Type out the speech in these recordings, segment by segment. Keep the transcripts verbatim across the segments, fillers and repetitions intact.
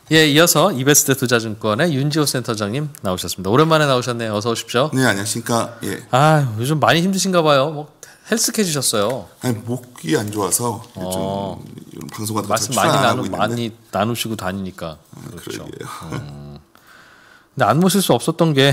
예, 이어서 이베스트 투자증권의 윤지호 센터장님 나오셨습니다. 오랜만에 나오셨네요. 어서 오십시오. 네, 안녕하십니까. 예. 아, 요즘 많이 힘드신가 봐요. 뭐 헬스케지셨어요. 아니, 목이 안 좋아서 어. 좀 방송 같은 거 말씀 잘 많이 안 나누 하고 있는데. 많이 나누시고 다니니까. 아, 그렇죠. 음. 근데 안 모실 수 없었던 게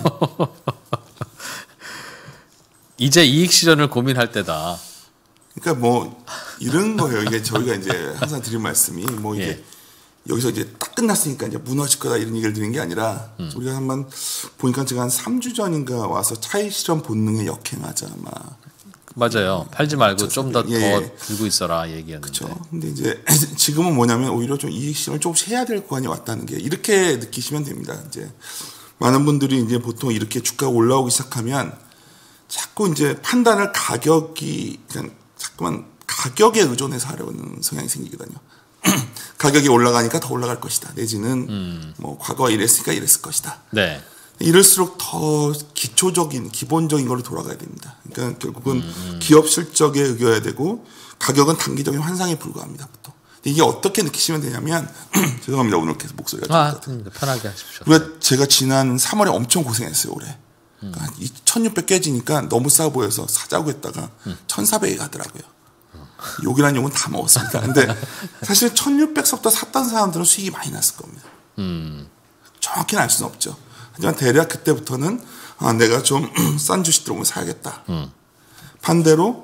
이제 이익 실현을 고민할 때다. 그러니까 뭐 이런 거예요. 이게 저희가 이제 항상 드린 말씀이 뭐 이게 예. 여기서 이제 딱 끝났으니까 이제 무너질 거다 이런 얘기를 드리는 게 아니라 음. 우리가 한번 보니까 제가 한 삼 주 전인가 와서 차익 실현 본능에 역행하자 아마. 맞아요. 팔지 말고 좀 더 더 예, 예. 들고 있어라 얘기였는데. 그렇죠. 근데 이제 지금은 뭐냐면 오히려 좀 이익 실현을 조금씩 해야 될 구간이 왔다는 게 이렇게 느끼시면 됩니다. 이제 많은 분들이 이제 보통 이렇게 주가가 올라오기 시작하면 자꾸 이제 판단을 가격이 그냥 자꾸만 가격에 의존해서 하려는 성향이 생기거든요. 가격이 올라가니까 더 올라갈 것이다. 내지는 음. 뭐 과거에 이랬으니까 이랬을 것이다. 네. 이럴수록 더 기초적인 기본적인 걸로 돌아가야 됩니다. 그러니까 결국은 음, 음. 기업 실적에 의겨야 되고 가격은 단기적인 환상에 불과합니다. 보통. 이게 어떻게 느끼시면 되냐면 죄송합니다. 오늘 계속 목소리가 아, 편하게 하십시오. 우리가 제가 지난 삼월에 엄청 고생했어요. 올해. 음. 그러니까 천육백 깨지니까 너무 싸 보여서 사자고 했다가 음. 천사백이 가더라고요. 욕이라는 욕은 다 먹었습니다. 근데 사실 천육백서부터 샀던 사람들은 수익이 많이 났을 겁니다. 음. 정확히는 알 수는 없죠. 하지만 대략 그때부터는 아, 내가 좀 싼 주식 들어오면 사야겠다. 음. 반대로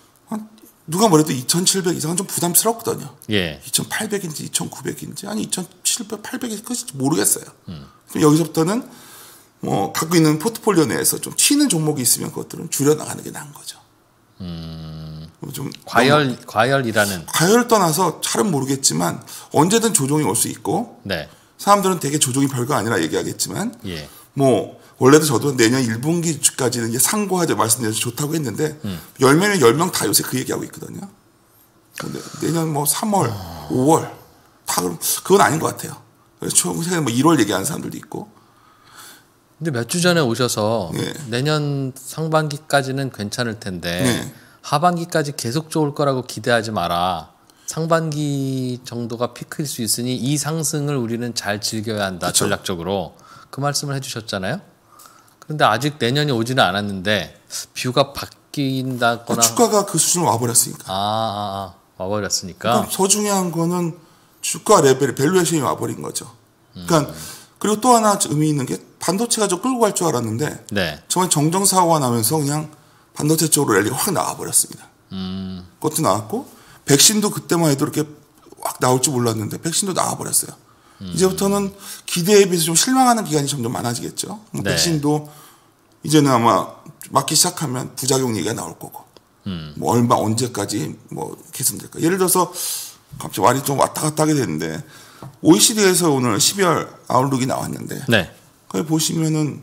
누가 뭐래도 이천칠백 이상은 좀 부담스럽거든요. 예. 이천팔백인지 이천구백인지 아니 이천칠백, 팔백이 끝인지 모르겠어요. 음. 그럼 여기서부터는 뭐 갖고 있는 포트폴리오 내에서 좀 튀는 종목이 있으면 그것들은 줄여나가는 게 나은 거죠. 음. 좀 과열 과열이라는 과열을 떠나서 잘은 모르겠지만 언제든 조정이 올 수 있고 네. 사람들은 되게 조정이 별거 아니라 얘기하겠지만 예. 뭐 원래도 저도 내년 일 분기까지는 이제 상고하자 말씀드려서 좋다고 했는데 음. 열 명이면 열 명 다 요새 그 얘기하고 있거든요. 근데 내년 뭐 삼월, 어. 오월 다 그럼 그건 아닌 것 같아요. 그래서 최근에 뭐 일월 얘기하는 사람들도 있고. 근데 몇 주 전에 오셔서 네. 내년 상반기까지는 괜찮을 텐데 네. 하반기까지 계속 좋을 거라고 기대하지 마라. 상반기 정도가 피크일 수 있으니 이 상승을 우리는 잘 즐겨야 한다. 그쵸. 전략적으로. 그 말씀을 해주셨잖아요. 그런데 아직 내년이 오지는 않았는데 뷰가 바뀐다거나. 주가가 그 수준으로 와버렸으니까. 아, 아, 아 와버렸으니까. 그러니까 더 중요한 거는 주가 레벨, 밸류에이션이 와버린 거죠. 그러니까 음. 그리고 또 하나 의미 있는 게 반도체가 좀 끌고 갈 줄 알았는데 네. 정말 정정사고가 나면서 그냥 반도체 쪽으로 랠리가 확 나와버렸습니다. 음. 그것도 나왔고 백신도 그때만 해도 이렇게 확 나올 줄 몰랐는데 백신도 나와버렸어요. 음. 이제부터는 기대에 비해서 좀 실망하는 기간이 점점 많아지겠죠. 네. 백신도 이제는 아마 맞기 시작하면 부작용 얘기가 나올 거고 음. 뭐 얼마 언제까지 뭐 개선될까. 예를 들어서 갑자기 말이 좀 왔다 갔다 하게 되는데 오이시디에서 오늘 십이월 아웃룩이 나왔는데 네. 거기 보시면은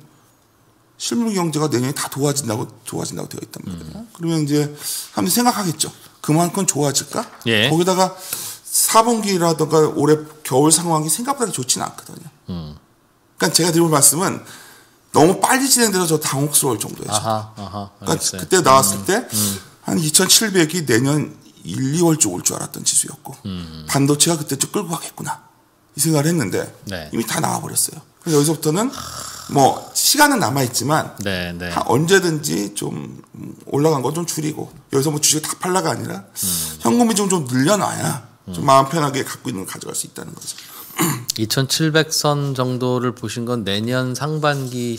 실물 경제가 내년에 다 좋아진다고 좋아진다고 되어 있단 말이에요. 음. 그러면 이제 사람들이 생각하겠죠. 그만큼 좋아질까? 예. 거기다가 사 분기라든가 올해 겨울 상황이 생각보다 좋지는 않거든요. 음. 그러니까 제가 드리는 말씀은 너무 빨리 진행돼서 저 당혹스러울 정도예요. 아하, 아하, 그러니까 그때 나왔을 음. 때 한 음. 이천칠백이 내년 일, 이월 쪽 올 줄 알았던 지수였고 음. 반도체가 그때쯤 끌고 가겠구나 이 생각을 했는데 네. 이미 다 나와버렸어요. 그래서 여기서부터는 뭐 시간은 남아있지만 네, 네. 언제든지 좀 올라간 건 좀 줄이고 여기서 뭐 주식 다 팔라가 아니라 음. 현금이 좀, 좀 늘려놔야 음. 좀 마음 편하게 갖고 있는 걸 가져갈 수 있다는 거죠. 이천칠백 선 정도를 보신 건 내년 상반기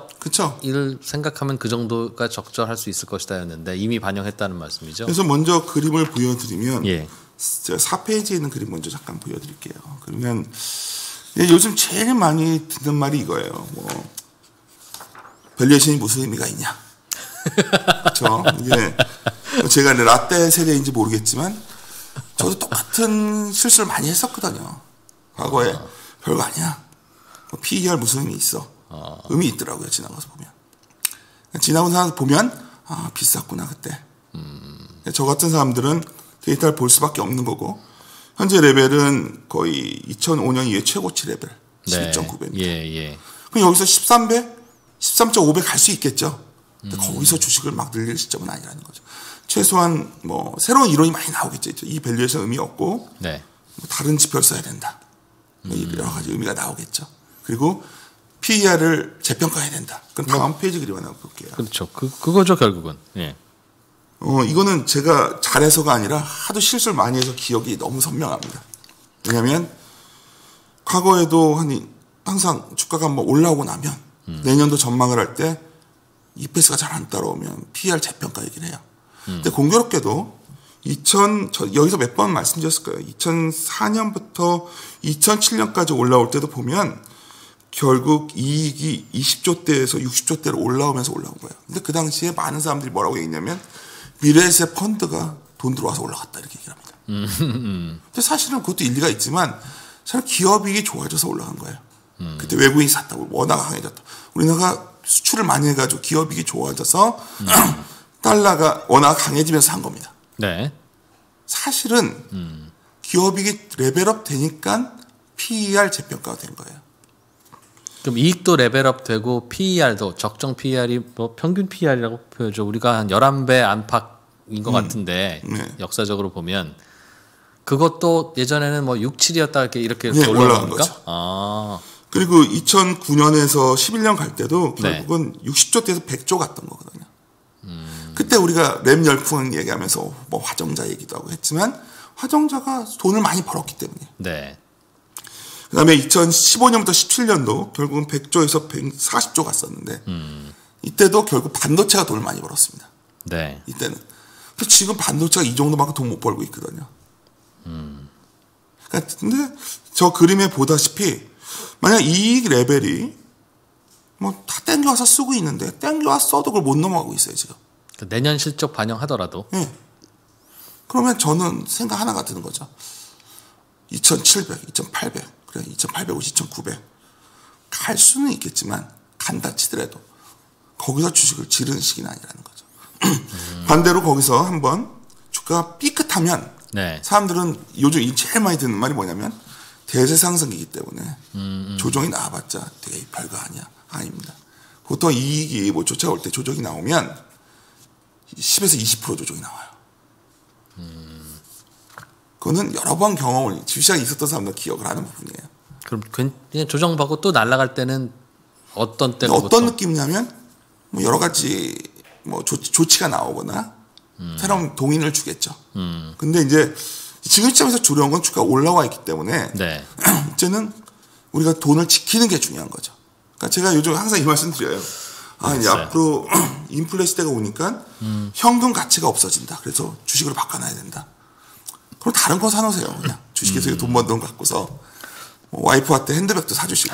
실적을 생각하면 그 정도가 적절할 수 있을 것이다였는데 이미 반영했다는 말씀이죠. 그래서 먼저 그림을 보여드리면 예. 제가 사 페이지에 있는 그림 먼저 잠깐 보여드릴게요. 그러면 요즘 제일 많이 듣는 말이 이거예요. 뭐 밸류에이션이 무슨 의미가 있냐. 그렇죠. 이게 제가 라떼 세대인지 모르겠지만 저도 똑같은 실수를 많이 했었거든요. 과거에 어. 별거 아니야. 뭐 피이알 무슨 의미 있어. 어. 의미 있더라고요. 지나가서 보면. 지나고 나서 보면 아 비쌌구나 그때. 음. 저 같은 사람들은 데이터를 볼 수밖에 없는 거고 현재 레벨은 거의 이천오 년 이후에 최고치 레벨 십이 점 구 배입니다. 예, 예. 그럼 여기서 십삼 배, 십삼 점 오 배 갈 수 있겠죠. 근데 음. 거기서 주식을 막 늘릴 시점은 아니라는 거죠. 최소한 뭐 새로운 이론이 많이 나오겠죠. 이 밸류에이션 의미 없고 네. 뭐 다른 지표를 써야 된다. 음. 여러 가지 의미가 나오겠죠. 그리고 피이알을 재평가해야 된다. 그럼 다음 뭐, 페이지 그림 하나 볼게요. 그렇죠. 그 그거죠 결국은. 예. 어 이거는 제가 잘해서가 아니라 하도 실수를 많이 해서 기억이 너무 선명합니다. 왜냐하면 과거에도 한 항상 주가가 한번 올라오고 나면 음. 내년도 전망을 할 때 이피에스가 잘 안 따라오면 피이알 재평가 얘기를 해요. 음. 근데 공교롭게도 이천 저 여기서 몇 번 말씀드렸을 거예요. 이천사 년부터 이천칠 년까지 올라올 때도 보면 결국 이익이 이십 조 대에서 육십 조 대로 올라오면서 올라온 거예요. 근데 그 당시에 많은 사람들이 뭐라고 얘기했냐면 미래에셋 펀드가 돈 들어와서 올라갔다 이렇게 얘기를 합니다. 음. 근데 사실은 그것도 일리가 있지만 사실 기업이익이 좋아져서 올라간 거예요. 음. 그때 외국인이 샀다고 워낙 강해졌다. 우리나라가 수출을 많이 해가지고 기업이익이 좋아져서 음. 달러가 워낙 강해지면서 산 겁니다. 네. 사실은 음. 기업이익이 레벨업 되니까 피이알 재평가가 된 거예요. 그럼 이익도 레벨업 되고 피이알도 적정 피이알이 뭐 평균 피이알이라고 표현하죠. 우리가 한 열한 배 안팎인 것 음. 같은데 네. 역사적으로 보면 그것도 예전에는 뭐 육, 칠이었다 이렇게 이렇게 네, 올라간 거죠. 아. 그리고 이천구 년에서 십일 년 갈 때도 결국은 네. 육십 조 대에서 백 조 갔던 거거든요. 음. 그때 우리가 램 열풍 얘기하면서 뭐 화정자 얘기도 하고 했지만 화정자가 돈을 많이 벌었기 때문에. 네. 그다음에 이천십오 년부터 십칠 년도 결국은 백 조에서 백사십 조 갔었는데 음. 이때도 결국 반도체가 돈을 많이 벌었습니다. 네. 이때는. 근데 지금 반도체가 이 정도만큼 돈 못 벌고 있거든요. 음. 그러니까 근데 저 그림에 보다시피 만약 이익 레벨이 뭐 다 땡겨와서 쓰고 있는데 땡겨와서 써도 그걸 못 넘어가고 있어요 지금. 내년 실적 반영하더라도. 네. 그러면 저는 생각 하나가 드는 거죠. 이천칠백, 이천팔백, 그래 이천팔백오십, 이천구백 갈 수는 있겠지만 간다 치더라도 거기서 주식을 지르는 시기는 아니라는 거죠. 음. 반대로 거기서 한번 주가가 삐끗하면 네. 사람들은 요즘 제일 많이 듣는 말이 뭐냐면 대세 상승기이기 때문에 음, 음. 조정이 나와봤자 되게 별거 아니야. 아닙니다. 보통 이익이 뭐 쫓아올 때 조정이 나오면 십에서 이십 퍼센트 조정이 나와요. 음. 그거는 여러 번 경험을 주식시장에 있었던 사람들 기억을 하는 부분이에요. 그럼 그냥 조정받고 또 날아갈 때는 어떤 때가 어떤 느낌이냐면 뭐 여러 가지 뭐 조, 조치가 나오거나 음. 새로운 동인을 주겠죠. 음. 근데 이제 지금 시점에서 두려운 건 주가가 올라와 있기 때문에 네. 이제는 우리가 돈을 지키는 게 중요한 거죠. 그러니까 제가 요즘 항상 이 말씀 드려요. 아, 이제 앞으로 인플레 시대가 오니까 음. 현금 가치가 없어진다. 그래서 주식으로 바꿔놔야 된다. 그럼 다른 거 사놓으세요. 그냥 주식에서 음. 돈 번 돈 갖고서 뭐 와이프한테 핸드백도 사주시고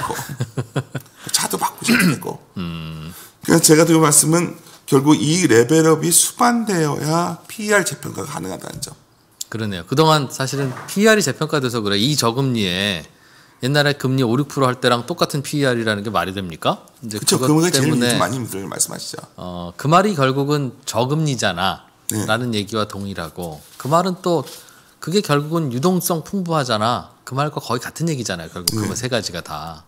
차도 바꾸셔도 되고. 음. 그래서 제가 드린 말씀은 결국 이 레벨업이 수반되어야 피이알 재평가가 가능하다는 점. 그러네요. 그동안 사실은 피이알이 재평가돼서 그래. 이 저금리에 옛날에 금리 오, 육 퍼센트 할 때랑 똑같은 피이알이라는 게 말이 됩니까? 이제 그렇죠. 그것 그 때문에 제일 많이들 말씀하시죠. 어, 그 말이 결국은 저금리잖아. 네. 라는 얘기와 동일하고 그 말은 또 그게 결국은 유동성 풍부하잖아. 그 말과 거의 같은 얘기잖아요. 결국 네. 그 세 가지가 다.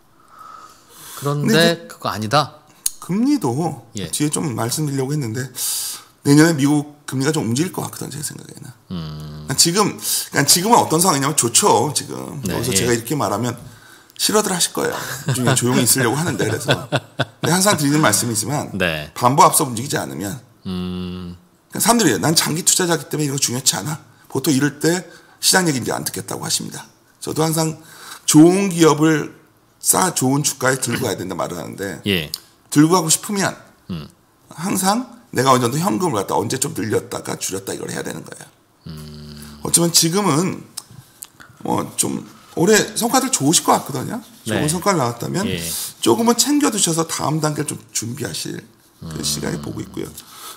그런데 그거 아니다. 금리도 예. 뒤에 좀 말씀드리려고 했는데 내년에 미국 금리가 좀 움직일 것 같거든 제 생각에는. 음. 지금 그러니까 지금은 어떤 상황이냐면 좋죠. 지금 네, 여기서 예. 제가 이렇게 말하면 싫어들 하실 거예요. 중에 조용히 있으려고 하는데 그래서 근데 항상 드리는 말씀이지만 네. 반보 앞서 움직이지 않으면 음. 그러니까 사람들이 난 장기 투자자이기 때문에 이거 중요치 않아. 보통 이럴 때 시장 얘기 이제 안 듣겠다고 하십니다. 저도 항상 좋은 기업을 싸 좋은 주가에 들고 가야 된다 말을 하는데 예. 들고 가고 싶으면 음. 항상 내가 어느 정도 현금을 갖다 언제 좀 늘렸다가 줄였다 이걸 해야 되는 거예요. 음. 어쩌면 지금은 뭐 좀 올해 성과들 좋으실 것 같거든요. 좋은 네. 성과를 나왔다면 예. 조금은 챙겨두셔서 다음 단계를 좀 준비하실 음. 그 시간을 보고 있고요.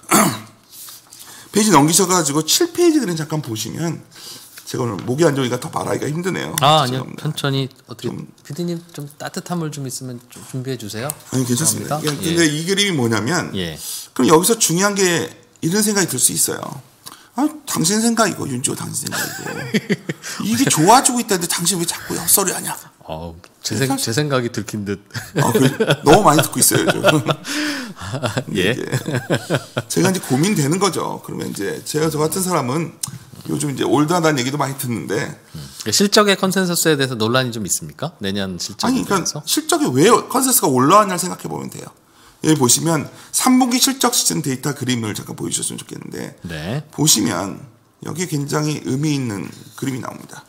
페이지 넘기셔가지고 칠 페이지 그냥 잠깐 보시면 제가 오늘 목이 안 좋으니까 더 말하기가 힘드네요. 아 아니요. 천천히 어떻게 좀, 피디님 좀 따뜻한 물 좀 있으면 좀 준비해 주세요. 아니 괜찮습니다. 예. 근데 이 그림이 뭐냐면 예. 그럼 여기서 중요한 게 이런 생각이 들 수 있어요. 아 당신 생각이고 윤지호 당신 생각이고 이게 좋아지고 있다는데 당신 왜 자꾸 헛소리 하냐. 어, 제, 생, 제 생각이 들킨 듯. 아, 그, 너무 많이 듣고 있어요 요즘. 예. 제가 이제 고민되는 거죠. 그러면 이제 제가 저 같은 사람은 요즘 이제 올드하다는 얘기도 많이 듣는데 음, 실적의 컨센서스에 대해서 논란이 좀 있습니까? 내년 실적에 아니, 대해서? 그러니까 실적이 왜 컨센서스가 올라왔냐를 생각해 보면 돼요. 여기 보시면 삼 분기 실적 시즌 데이터 그림을 잠깐 보여주셨으면 좋겠는데 네. 보시면 여기 굉장히 의미 있는 그림이 나옵니다.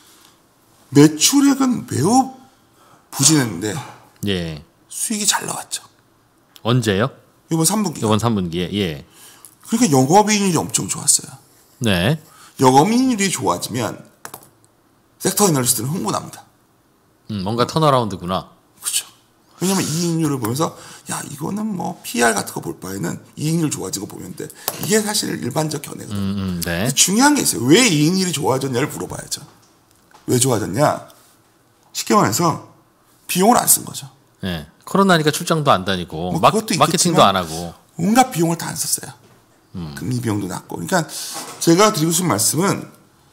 매출액은 매우 부진했는데 예. 수익이 잘 나왔죠. 언제요? 이번 삼 분기. 이번 삼 분기에. 예. 그러니까 영업이익률이 엄청 좋았어요. 네. 영업이익률이 좋아지면 섹터 애널리스트는 흥분합니다. 음, 뭔가 턴어라운드구나. 그렇죠. 왜냐면 이익률을 보면서 야 이거는 뭐 피이알 같은 거 볼 바에는 이익률 좋아진 거 보면 돼. 이게 사실 일반적 견해거든요. 음, 음, 네. 근데 중요한 게 있어요. 왜 이익률이 좋아졌냐를 물어봐야죠. 왜 좋아졌냐? 쉽게 말해서 비용을 안 쓴 거죠. 예. 코로나니까 출장도 안 다니고 뭐 마, 그것도 마케팅도 안 하고. 온갖 비용을 다 안 썼어요. 음. 금리 비용도 낮고. 그러니까 제가 드리고 싶은 말씀은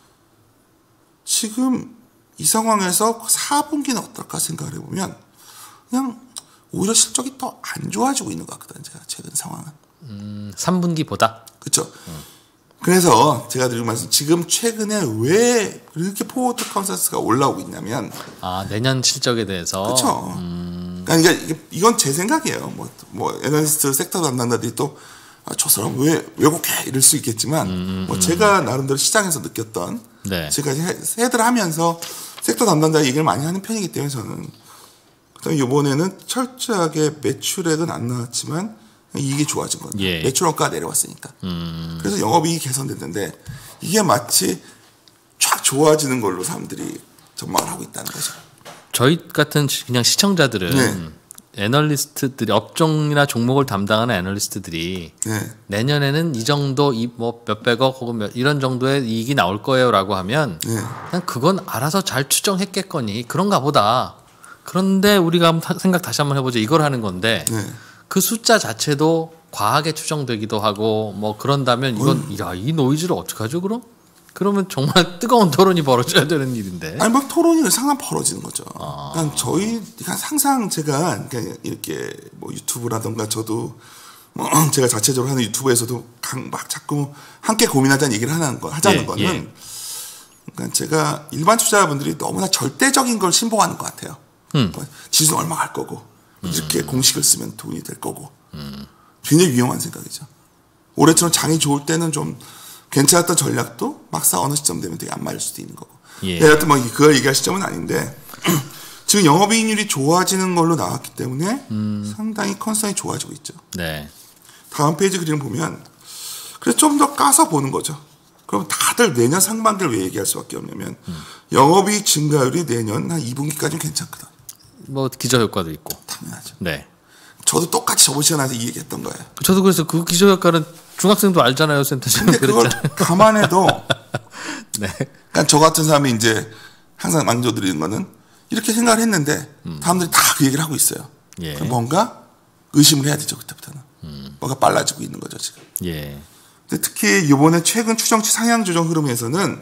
지금 이 상황에서 사 분기는 어떨까 생각을 해보면 그냥 오히려 실적이 더 안 좋아지고 있는 것 같거든요. 제가 최근 상황은. 음, 삼 분기보다? 그렇죠. 음. 그래서 제가 드리고 말씀 지금 최근에 왜 이렇게 포워드 컨센서스가 올라오고 있냐면 아 내년 실적에 대해서 그렇죠. 음. 그러니까 이게 이건 제 생각이에요. 뭐, 뭐 애널리스트 섹터 담당자들이 또 저 사람 왜 왜곡해 이럴 수 있겠지만 음, 뭐 제가 나름대로 시장에서 느꼈던 네. 제가 헤드를 하면서 섹터 담당자 얘기를 많이 하는 편이기 때문에 저는 그다음에 이번에는 철저하게 매출액은 안 나왔지만 이익이 좋아진 거죠. 예. 매출 원가가 내려왔으니까. 음. 그래서 영업이익이 개선됐는데 이게 마치 쫙 좋아지는 걸로 사람들이 전망을 하고 있다는 거죠. 저희 같은 그냥 시청자들은 네. 애널리스트들이 업종이나 종목을 담당하는 애널리스트들이 네. 내년에는 이 정도 이 뭐 몇백억 혹은 몇 이런 정도의 이익이 나올 거예요라고 하면 네. 그냥 그건 알아서 잘 추정했겠거니 그런가 보다. 그런데 우리가 한번 생각 다시 한번 해보죠. 이걸 하는 건데 네. 그 숫자 자체도 과하게 추정되기도 하고 뭐 그런다면 이건 야, 이 노이즈를 어떡하죠 그럼? 그러면 정말 뜨거운 토론이 벌어져야 되는 일인데. 아니 막 토론이 상상 벌어지는 거죠. 아. 그러니까 저희 그러니까 항상 제가 그러니까 이렇게 뭐 유튜브라던가 저도 뭐 제가 자체적으로 하는 유튜브에서도 막 자꾸 함께 고민하자는 얘기를 하는 거 하자는 예, 거는 예. 그러니까 제가 일반 투자자분들이 너무나 절대적인 걸 신봉하는 것 같아요. 음. 뭐 지수 얼마 갈 거고 이렇게 음. 공식을 쓰면 돈이 될 거고 음. 굉장히 위험한 생각이죠. 올해처럼 장이 좋을 때는 좀 괜찮았던 전략도 막상 어느 시점 되면 되게 안 맞을 수도 있는 거고. 예. 하여튼 뭐 그걸 얘기할 시점은 아닌데 지금 영업이익률이 좋아지는 걸로 나왔기 때문에 음. 상당히 컨디션이 좋아지고 있죠. 네. 다음 페이지 그림을 보면 그래서 좀 더 까서 보는 거죠. 그럼 다들 내년 상반기를 왜 얘기할 수밖에 없냐면 음. 영업이익 증가율이 내년 한 이 분기까지는 괜찮거든. 뭐 기저효과도 있고. 당연하죠. 네. 저도 똑같이 저번 시간에서 이 얘기했던 거예요. 저도 그래서 그 기저효과는 중학생도 알잖아요, 센터장님. 근데 그걸 감안해도 네. 그러니까 저 같은 사람이 이제 항상 망조드리는 거는 이렇게 생각을 했는데 음. 사람들이 다 그 얘기를 하고 있어요. 예. 뭔가 의심을 해야 되죠 그때부터는. 음. 뭔가 빨라지고 있는 거죠 지금. 예. 근데 특히 이번에 최근 추정치 상향 조정 흐름에서는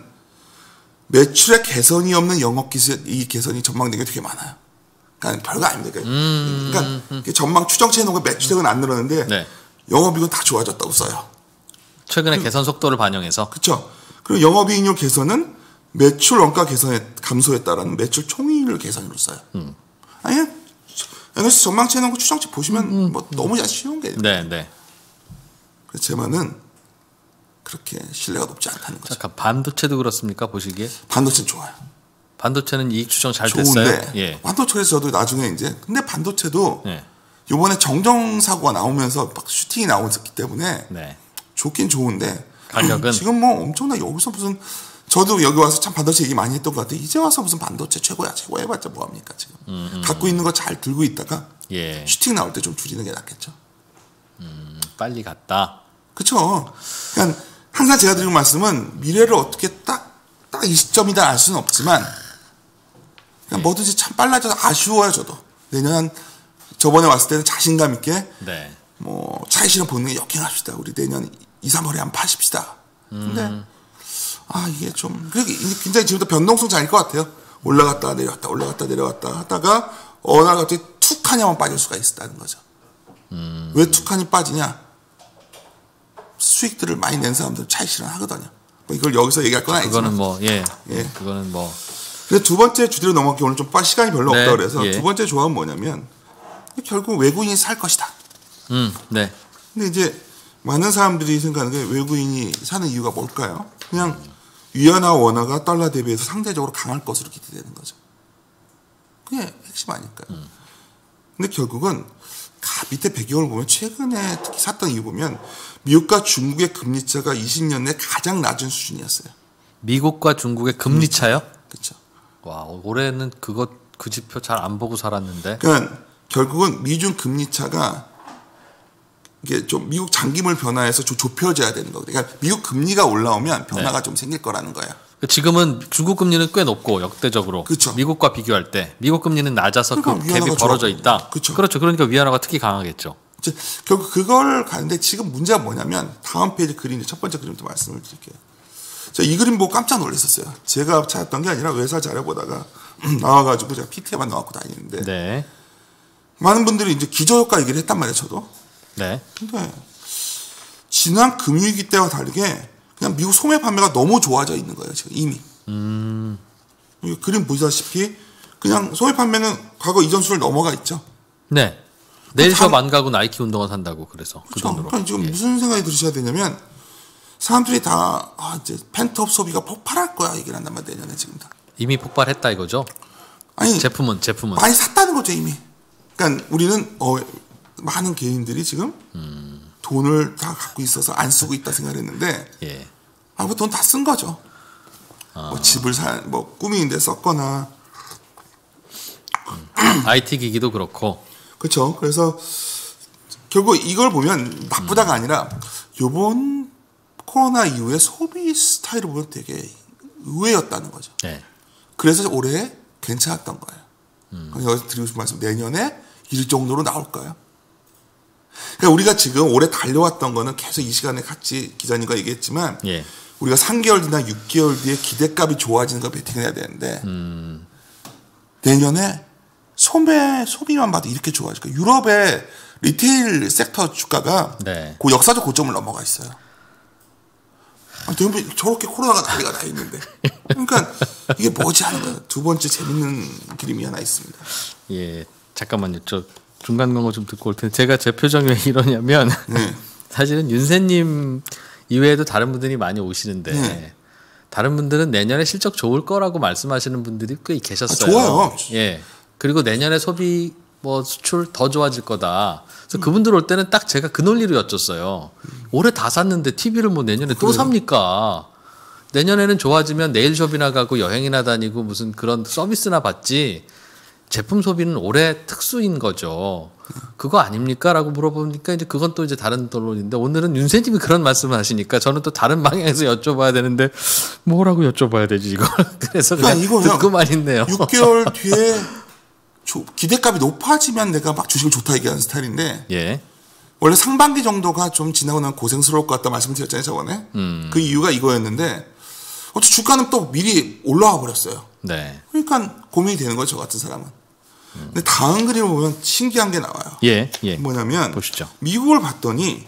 매출의 개선이 없는 영업 기술 이 개선이 전망된 게 되게 많아요. 그러니까 별거 아닙니다. 그러니까, 음. 그러니까 음. 전망 추정치 해놓은 거 매출액은 안 늘었는데 네. 영업이익은 다 좋아졌다고 써요. 최근에 그리고, 개선 속도를 반영해서. 그렇죠. 그리고 영업이익률 개선은 매출 원가 개선에 감소에 따른 매출 총이익률 개선으로 써요. 음. 아니, 에너지 전망치 해놓은 거 추정치 보시면 음, 음, 뭐 음. 너무 쉬운 게. 네, 네. 그래서 제 말은 그렇게 신뢰가 높지 않다는 거죠. 잠깐 반도체도 그렇습니까 보시기에? 반도체는 좋아요. 반도체는 이익 추정 잘 좋은데, 됐어요. 예. 반도체에서 저도 나중에 이제 근데 반도체도 예. 이번에 정정 사고가 나오면서 막 슈팅이 나왔기 때문에 네. 좋긴 좋은데 가격은 지금 뭐 엄청나 여기서 무슨 저도 여기 와서 참 반도체 얘기 많이 했던 것 같아요. 이제 와서 무슨 반도체 최고야 최고 해봤자 뭐합니까 지금. 음, 음, 갖고 있는 거 잘 들고 있다가 예. 슈팅 나올 때 좀 줄이는 게 낫겠죠. 음, 빨리 갔다. 그렇죠. 그러니까 항상 제가 드리는 말씀은 미래를 어떻게 딱 딱 이 시점이다 알 수는 없지만 그냥 예. 뭐든지 참 빨라져서 아쉬워요 저도. 내년 한 저번에 왔을 때는 자신감 있게 네. 뭐 차이 실험 보는 게 역행합시다. 우리 내년 이, 삼월에 한번 파십시다. 근데 음. 아 이게 좀 굉장히 지금부터 변동성장일 것 같아요. 올라갔다 내려왔다 올라갔다 내려왔다 하다가 어느 날 갑자기 툭 하냐만 빠질 수가 있다는 거죠. 음. 왜 툭 하니 빠지냐? 수익들을 많이 낸 사람들은 차이 실험 하거든요. 뭐 이걸 여기서 얘기할 건 아니지만 그거는 뭐 예, 예. 그거는 뭐 그래서 두 번째 주제로 넘어갈게 오늘 좀 시간이 별로 네, 없다 그래서 예. 두 번째 조합은 뭐냐면 결국 외국인이 살 것이다. 음, 네. 근데 이제 많은 사람들이 생각하는 게 외국인이 사는 이유가 뭘까요? 그냥 위안화 원화가 달러 대비해서 상대적으로 강할 것으로 기대되는 거죠. 그게 핵심 아닐까요? 음. 근데 결국은 밑에 배경을 보면 최근에 특히 샀던 이유 보면 미국과 중국의 금리차가 이십 년 내 가장 낮은 수준이었어요. 미국과 중국의 금리 차요? 그렇죠. 와, 올해는 그거 그 지표 잘 안 보고 살았는데. 그러니까 결국은 미중 금리 차가 이게 좀 미국 장기물 변화에서 좀 좁혀져야 되는 거거든요. 그러니까 미국 금리가 올라오면 변화가 네. 좀 생길 거라는 거예요. 지금은 중국 금리는 꽤 높고 역대적으로 그렇죠. 미국과 비교할 때 미국 금리는 낮아서 그 갭이 벌어져 있다. 그렇죠. 그렇죠. 그러니까 위안화가 특히 강하겠죠. 이제 결국 그걸 가는데 지금 문제가 뭐냐면 다음 페이지 그림 첫 번째 그림부터 말씀을 드릴게요. 제가 이 그림 보고 깜짝 놀랐었어요. 제가 찾았던 게 아니라 회사 자료 보다가 나와가지고 제가 피티에만 나왔고 다니는데 네. 많은 분들이 이제 기저효과 얘기를 했단 말이에요. 저도. 네. 근데 지난 금융위기 때와 다르게 그냥 미국 소매 판매가 너무 좋아져 있는 거예요. 지금 이미. 음. 여기 그림 보시다시피 그냥 소매 판매는 과거 이전 수를 넘어가 있죠. 네. 네일숍 안 가고 나이키 운동화 산다고 그래서 그렇죠. 그 돈으로. 그러니까 지금 예. 무슨 생각이 들으셔야 되냐면 사람들이 다 아, 이제 펜트업 소비가 폭발할 거야 얘기를 한단 말이야 내년에 지금 다. 이미 폭발했다 이거죠? 아니 제품은 제품은 많이 샀다는 거죠 이미. 그러니까 우리는 어, 많은 개인들이 지금 음. 돈을 다 갖고 있어서 안 쓰고 있다 생각했는데 예. 아, 뭐 돈 다 쓴 거죠. 아. 뭐 집을 사, 뭐 꾸미는데 썼거나. 음. 아이티 기기도 그렇고. 그렇죠. 그래서 결국 이걸 보면 나쁘다가 음. 아니라 요번 코로나 이후에 소비 스타일을 보면 되게 의외였다는 거죠. 네. 그래서 올해 괜찮았던 거예요. 음. 여기서 드리고 싶은 말씀, 내년에 일 정도로 나올까요? 그러니까 우리가 지금 올해 달려왔던 거는 계속 이 시간에 같이 기자님과 얘기했지만 예. 우리가 삼 개월 뒤나 육 개월 뒤에 기대값이 좋아지는 걸 베팅해야 되는데 음. 내년에 소매, 소비만 봐도 이렇게 좋아질 거예요. 유럽의 리테일 섹터 주가가 네. 그 역사적 고점을 넘어가 있어요. 아, 저렇게 코로나가 난리가 나 있는데. 그러니까 이게 뭐지 하는 거예요. 두 번째 재밌는 그림이 하나 있습니다. 예, 잠깐만요. 저 중간 광고 좀 듣고 올 텐데 제가 제 표정이 왜 이러냐면 네. 사실은 윤세님 이외에도 다른 분들이 많이 오시는데 네. 다른 분들은 내년에 실적 좋을 거라고 말씀하시는 분들이 꽤 계셨어요. 아, 좋아요. 예. 그리고 내년에 소비 뭐 수출 더 좋아질 거다. 그래서 음. 그분들 올 때는 딱 제가 그 논리로 여쭸어요. 음. 올해 다 샀는데 티비를 뭐 내년에 또 그래요? 삽니까? 내년에는 좋아지면 네일숍이나 가고 여행이나 다니고 무슨 그런 서비스나 받지 제품 소비는 올해 특수인 거죠. 그거 아닙니까? 라고 물어보니까 이제 그건 또 이제 다른 논리인데 오늘은 윤세님이 그런 말씀을 하시니까 저는 또 다른 방향에서 여쭤봐야 되는데 뭐라고 여쭤봐야 되지 이거. 그래서 그냥 그러니까 듣고만 있네요. 육 개월 뒤에 기대값이 높아지면 내가 막 주식을 좋다 얘기하는 스타일인데 예. 원래 상반기 정도가 좀 지나고 나면 고생스러울 것 같다 말씀드렸잖아요 저번에. 음. 그 이유가 이거였는데 어차피 주가는 또 미리 올라와 버렸어요. 네. 그러니까 고민이 되는 거죠 저 같은 사람은. 음. 근데 다음 그림을 보면 신기한 게 나와요. 예, 예. 뭐냐면 보시죠. 미국을 봤더니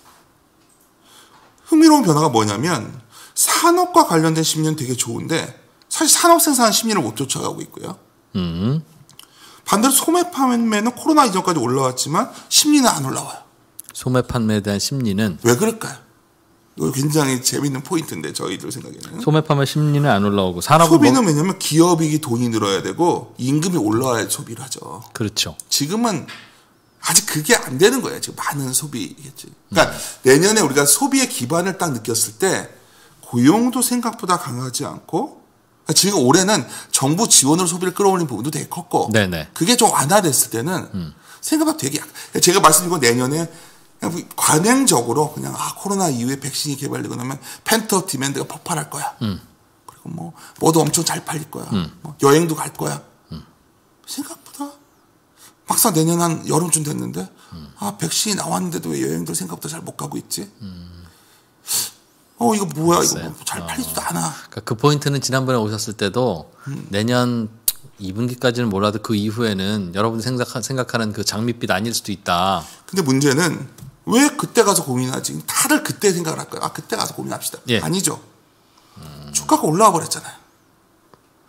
흥미로운 변화가 뭐냐면 산업과 관련된 심리는 되게 좋은데 사실 산업 생산 심리를 못 쫓아가고 있고요. 음. 반대로 소매 판매는 코로나 이전까지 올라왔지만 심리는 안 올라와요. 소매 판매에 대한 심리는 왜 그럴까요? 이거 굉장히 재밌는 포인트인데 저희들 생각에는 소매 판매 심리는 안 올라오고 산업은 소비는 뭐... 왜냐하면 기업이 돈이 늘어야 되고 임금이 올라와야 소비를 하죠. 그렇죠. 지금은 아직 그게 안 되는 거예요. 지금 많은 소비겠지. 그러니까 음. 내년에 우리가 소비의 기반을 딱 느꼈을 때 고용도 생각보다 강하지 않고 그러니까 지금 올해는 정부 지원으로 소비를 끌어올린 부분도 되게 컸고 네네. 그게 좀 완화됐을 때는 음. 생각보다 되게 약. 제가 말씀드린 건 내년에 그냥 관행적으로 그냥 아 코로나 이후에 백신이 개발되고 나면 펜트업 디맨드가 폭발할 거야. 음. 그리고 뭐 뭐도 엄청 잘 팔릴 거야. 음. 뭐 여행도 갈 거야. 음. 생각보다 막상 내년 한 여름쯤 됐는데 음. 아 백신이 나왔는데도 왜 여행도 생각보다 잘 못 가고 있지? 음. 어 이거 뭐야 이거 뭐 잘 팔리지도 어. 않아. 그러니까 그 포인트는 지난번에 오셨을 때도 음. 내년 이 분기까지는 몰라도 그 이후에는 여러분 생각, 생각하는 그 장밋빛 아닐 수도 있다. 근데 문제는 왜 그때 가서 고민하지? 다들 그때 생각을 할까요? 아 그때 가서 고민합시다. 예. 아니죠. 음. 주가가 올라와 버렸잖아요.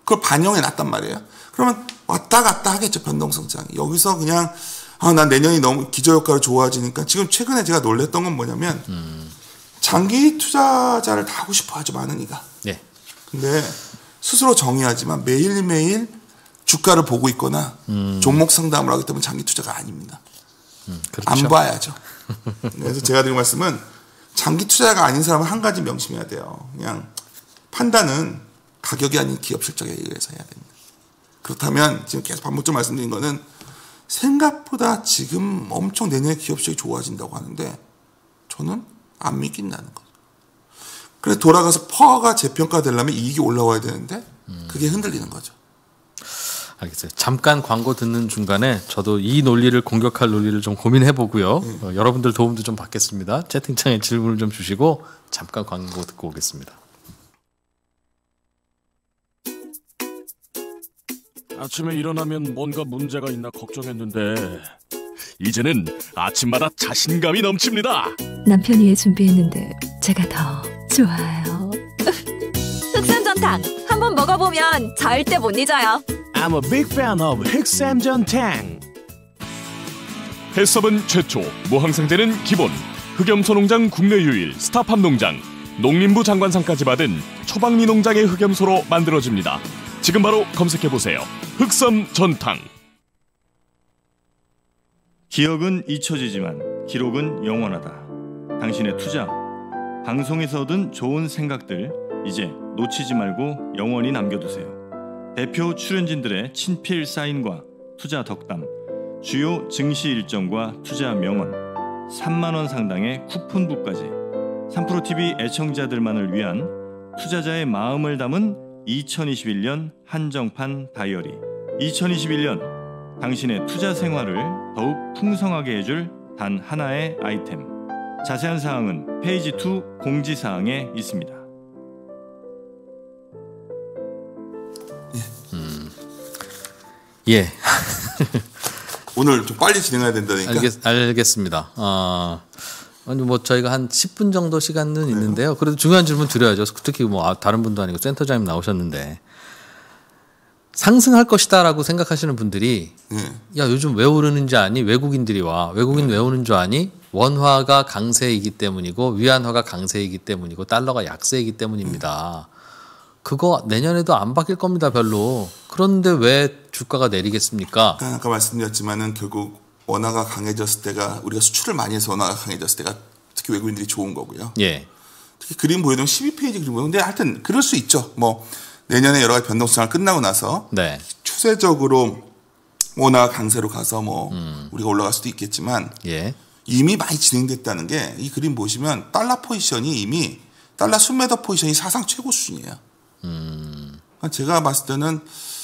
그걸 반영해 놨단 말이에요. 그러면 왔다 갔다 하겠죠, 변동성장이. 여기서 그냥 아, 난 내년이 너무 기저효과로 좋아지니까 지금 최근에 제가 놀랬던 건 뭐냐면 음. 장기 투자자를 다 하고 싶어 하죠, 많은 이가. 네. 근데 스스로 정의하지만 매일매일 주가를 보고 있거나 음. 종목 상담을 하기 때문에 장기 투자가 아닙니다. 음, 그렇죠. 안 봐야죠. 그래서 제가 드린 말씀은 장기 투자가 아닌 사람은 한 가지 명심해야 돼요. 그냥 판단은 가격이 아닌 기업 실적에 의해서 해야 됩니다. 그렇다면 지금 계속 반복적으로 말씀드린 거는 생각보다 지금 엄청 내년에 기업 실적이 좋아진다고 하는데 저는 안 믿긴다는 거죠. 그래서 돌아가서 퍼가 재평가되려면 이익이 올라와야 되는데 그게 흔들리는 거죠. 알겠어요. 잠깐 광고 듣는 중간에 저도 이 논리를 공격할 논리를 좀 고민해 보고요. 네. 어, 여러분들 도움도 좀 받겠습니다. 채팅창에 질문을 좀 주시고 잠깐 광고 듣고 오겠습니다. 아침에 일어나면 뭔가 문제가 있나 걱정했는데 이제는 아침마다 자신감이 넘칩니다. 남편이 위해 준비했는데 제가 더 좋아요. 흑삼전탕 한번 먹어보면 절대 못 잊어요. I'm a big fan of 흑삼전탕. 해썹은 최초, 무항생제는 기본. 흑염소 농장 국내 유일 스타팜 농장, 농림부 장관상까지 받은 초박리 농장의 흑염소로 만들어집니다. 지금 바로 검색해보세요. 흑삼전탕. 기억은 잊혀지지만 기록은 영원하다. 당신의 투자, 방송에서 얻은 좋은 생각들 이제 놓치지 말고 영원히 남겨두세요. 대표 출연진들의 친필 사인과 투자 덕담, 주요 증시 일정과 투자 명언, 삼만 원 상당의 쿠폰북까지 삼프로티비 애청자들만을 위한 투자자의 마음을 담은 이천이십일 년 한정판 다이어리. 이천이십일 년 당신의 투자 생활을 더욱 풍성하게 해줄 단 하나의 아이템. 자세한 사항은 페이지 이 공지사항에 있습니다. 음. 예. 오늘 좀 빨리 진행해야 된다니까. 알겠, 알겠습니다. 어, 아니 뭐 저희가 한 십 분 정도 시간은 있는데요. 그래도 중요한 질문 드려야죠. 특히 뭐 다른 분도 아니고 센터장님 나오셨는데 상승할 것이다라고 생각하시는 분들이 네. 야 요즘 왜 오르는지 아니? 외국인들이 와. 외국인 왜 오는 줄 아니? 원화가 강세이기 때문이고 위안화가 강세이기 때문이고 달러가 약세이기 때문입니다. 네. 그거 내년에도 안 바뀔 겁니다, 별로. 그런데 왜 주가가 내리겠습니까? 아까, 아까 말씀드렸지만은 결국 원화가 강해졌을 때가 우리가 수출을 많이 해서 원화가 강해졌을 때가 특히 외국인들이 좋은 거고요. 예. 특히 그림 보여드린 십이 페이지 그림 보여드린 근데 하여튼 그럴 수 있죠. 뭐 내년에 여러 가지 변동성을 끝나고 나서 네. 추세적으로 원화가 강세로 가서 뭐 음. 우리가 올라갈 수도 있겠지만 예. 이미 많이 진행됐다는 게 이 그림 보시면 달러 포지션이 이미 달러 순매도 포지션이 사상 최고 수준이에요. 음. 제가 봤을 때는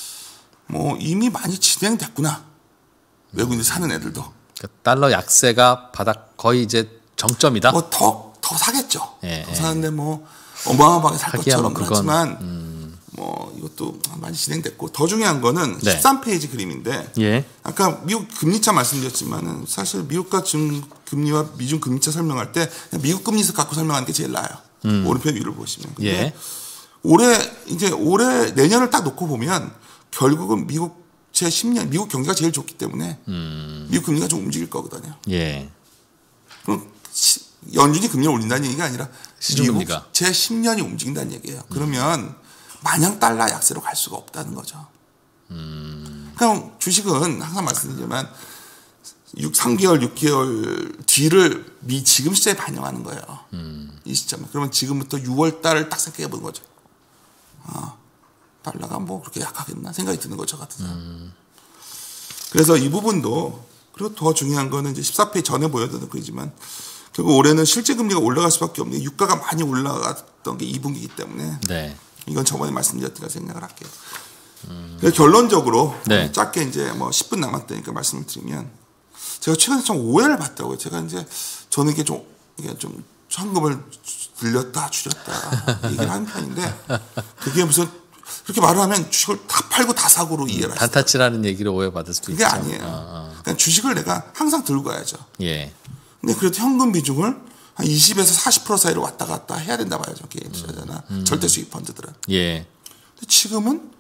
뭐 이미 많이 진행됐구나. 외국인들 사는 애들도. 그러니까 달러 약세가 바닥 거의 이제 정점이다. 뭐 더 더 사겠죠. 예, 더 사는데 뭐 어마어마하게 살 것처럼 그건, 그렇지만 음. 뭐 이것도 많이 진행됐고 더 중요한 거는 네. 십삼 페이지 그림인데 예. 아까 미국 금리차 말씀드렸지만은 사실 미국과 중 금리와 미중 금리차 설명할 때 미국 금리에서 갖고 설명하는 게 제일 나아요. 음. 오른편 위를 보시면. 근데 예. 올해 이제 올해 내년을 딱 놓고 보면 결국은 미국 제 십 년 미국 경기가 제일 좋기 때문에 음. 미국 금리가 좀 움직일 거거든요. 예. 그럼 연준이 금리를 올린다는 얘기가 아니라 시중금리가 미국 제 십 년이 움직인다는 얘기예요. 그러면 마냥 달러 약세로 갈 수가 없다는 거죠. 음. 그럼 주식은 항상 말씀드리지만 삼 개월, 육 개월 뒤를 미 지금 시점에 반영하는 거예요. 음. 이 시점에. 그러면 지금부터 유월 달을 딱 생각해 보는 거죠. 아, 달러가 뭐 그렇게 약하겠나 생각이 드는 거죠, 같은 사람. 음. 그래서 이 부분도 그리고 더 중요한 거는 이제 십사 페이지 전에 보여드렸던 거지만 결국 올해는 실제 금리가 올라갈 수밖에 없는 게 유가가 많이 올라갔던 게 이 분기이기 때문에 네. 이건 저번에 말씀드렸던 생각을 할게요. 음. 결론적으로 네. 짧게 이제 뭐 십 분 남았다니까 말씀을 드리면 제가 최근에 좀 오해를 받더라고요. 제가 이제 저는 이게 좀 이게 좀 현금을 들렸다 줄였다 얘기를 하는 편인데 그게 무슨 그렇게 말을 하면 주식을 다 팔고 다 사고로 이해를 하시죠. 단타치라는 얘기를 오해받을 수도 그게 있죠. 아니에요. 어, 어. 그러니까 주식을 내가 항상 들고 가야죠. 예. 근데 그래도 현금 비중을 한 이십에서 사십 퍼센트 사이로 왔다 갔다 해야 된다 봐야죠. 개인 투자자나 음, 음. 절대 수익 펀드들은. 예. 근데 지금은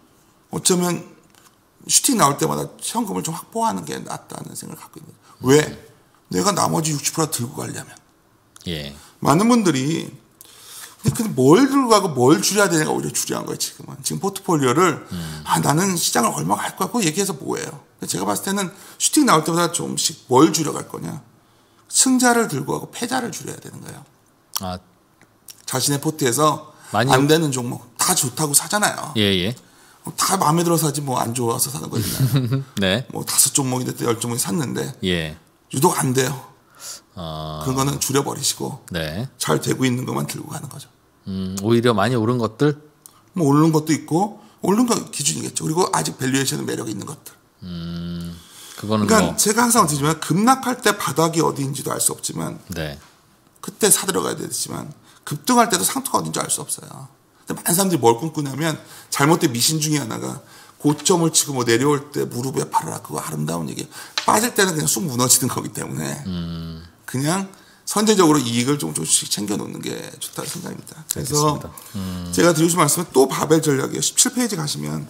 어쩌면 슈팅 나올 때마다 현금을 좀 확보하는 게 낫다는 생각을 갖고 있는 거예요. 왜? 내가 나머지 육십 퍼센트 들고 가려면. 예. 많은 분들이 근데 뭘 들고 가고 뭘 줄여야 되냐가 오히려 중요한 거예요, 지금은. 지금 포트폴리오를, 음. 아, 나는 시장을 얼마 갈 거야. 그거 얘기해서 뭐예요? 제가 봤을 때는 슈팅 나올 때마다 조금씩 뭘 줄여갈 거냐. 승자를 들고 가고 패자를 줄여야 되는 거예요. 아. 자신의 포트에서 많이 안 되는 종목 다 좋다고 사잖아요. 예, 예. 다 마음에 들어서 사지 뭐 안 좋아서 사는 거잖아요. 네. 뭐 다섯 종목이 됐든 열 종목이 샀는데. 예. 유독 안 돼요. 어... 그런 거는 줄여버리시고 네. 잘 되고 있는 것만 들고 가는 거죠. 음, 오히려 많이 오른 것들? 뭐 오르는 것도 있고 오르는 거 기준이겠죠. 그리고 아직 밸류에이션은 매력이 있는 것들. 음, 그거는 그러니까 뭐... 제가 항상 어떻지만 급락할 때 바닥이 어디인지도 알 수 없지만 네. 그때 사들어가야 되지만 급등할 때도 상투가 어딘지 알 수 없어요. 근데 많은 사람들이 뭘 꿈꾸냐면 잘못된 미신 중에 하나가 고점을 치고 뭐 내려올 때 무릎에 팔아라. 그거 아름다운 얘기예요. 빠질 때는 그냥 쑥 무너지는 거기 때문에 음. 그냥 선제적으로 이익을 좀 조금씩 챙겨놓는 게 좋다는 생각입니다. 그래서 음. 제가 드리고 싶은 말씀은 또 바벨 전략이에요. 십칠 페이지 가시면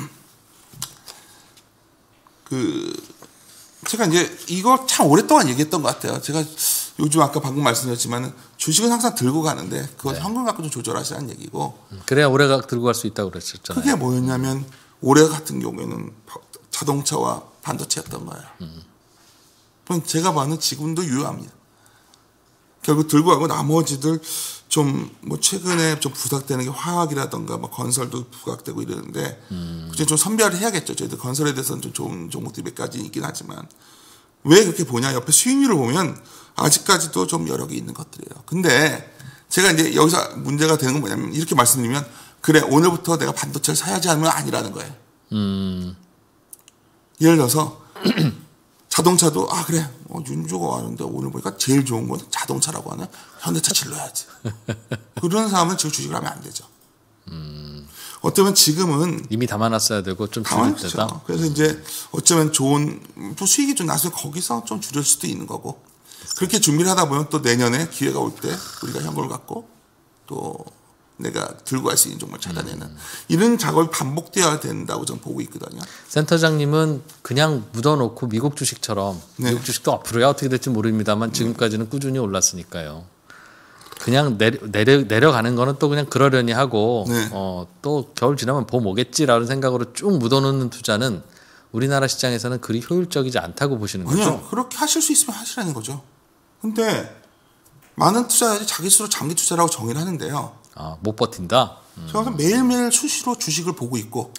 그 제가 이제 이거 참 오랫동안 얘기했던 것 같아요. 제가 요즘 아까 방금 말씀드렸지만 주식은 항상 들고 가는데 그건 네. 현금 갖고 좀 조절하시라는 얘기고 그래야 오래 들고 갈 수 있다고 그랬었잖아요. 그게 뭐였냐면 올해 같은 경우에는 자동차와 반도체였던 거예요. 음. 제가 봐는 지금도 유효합니다. 결국 들고 가고 나머지들 좀 뭐 최근에 좀 부각되는 게 화학이라던가 뭐 건설도 부각되고 이러는데 음. 좀 선별을 해야겠죠. 저희들 건설에 대해서는 좀 좋은 종목들이 몇 가지 있긴 하지만 왜 그렇게 보냐? 옆에 수익률을 보면 아직까지도 좀 여러 개 있는 것들이에요. 근데 제가 이제 여기서 문제가 되는 건 뭐냐면 이렇게 말씀드리면 그래 오늘부터 내가 반도체를 사야지 하면 아니라는 거예요. 음. 예를 들어서 자동차도 아 그래 어, 윤주가 하는데 오늘 보니까 제일 좋은 건 자동차라고 하네. 현대차 질러야지. 그런 사람은 지금 주식을 하면 안 되죠. 음. 어쩌면 지금은 이미 담아놨어야 되고 좀 줄일 때다. 그래서 이제 어쩌면 좋은 또 수익이 좀 나서 거기서 좀 줄일 수도 있는 거고 그렇게 준비를 하다 보면 또 내년에 기회가 올 때 우리가 현금을 갖고 또 내가 들고 갈 수 있는 종목을 찾아내는 음. 이런 작업이 반복되어야 된다고 저는 보고 있거든요. 센터장님은 그냥 묻어놓고 미국 주식처럼 네. 미국 주식도 앞으로야 어떻게 될지 모릅니다만 지금까지는 꾸준히 올랐으니까요. 그냥 내려, 내려, 내려가는 거는 또 그냥 그러려니 하고 네. 어, 또 겨울 지나면 봄 오겠지라는 생각으로 쭉 묻어놓는 투자는 우리나라 시장에서는 그리 효율적이지 않다고 보시는 거죠? 아니요. 그렇게 하실 수 있으면 하시라는 거죠. 근데 많은 투자자들이 자기 스스로 장기 투자라고 정의를 하는데요. 아, 못 버틴다? 음. 제가 매일매일 수시로 주식을 보고 있고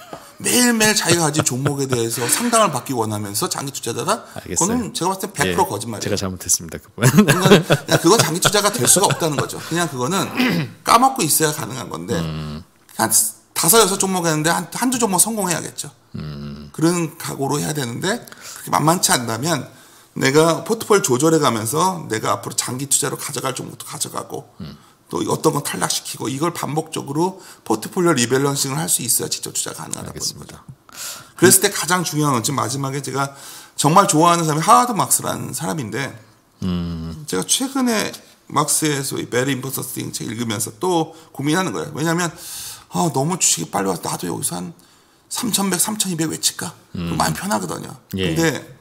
매일매일 자기가 가진 종목에 대해서 상담을 받기 원하면서 장기 투자자다? 알겠어요. 그거는 제가 봤을 때 백 퍼센트 예, 거짓말이에요. 제가 잘못했습니다. 그건. 그건, 그건 장기 투자가 될 수가 없다는 거죠. 그냥 그거는 까먹고 있어야 가능한 건데 음. 한 다섯 여섯 종목 했는데 한, 한두 종목 성공해야겠죠. 음. 그런 각오로 해야 되는데 그렇게 만만치 않다면 내가 포트폴리오 조절해 가면서 내가 앞으로 장기 투자로 가져갈 종목도 가져가고 음. 또 어떤 건 탈락시키고 이걸 반복적으로 포트폴리오 리밸런싱을 할 수 있어야 직접 투자가 가능하다고 봅니다. 그랬을 때 가장 중요한 건 지금 마지막에 제가 정말 좋아하는 사람이 하와드 막스라는 사람인데 음. 제가 최근에 막스의 소위 베리 임퍼서스팅 책 읽으면서 또 고민하는 거예요. 왜냐하면 아, 너무 주식이 빨리 와서 나도 여기서 한 삼천백, 삼천이백 외칠까? 음. 마음이 편하거든요. 예. 근데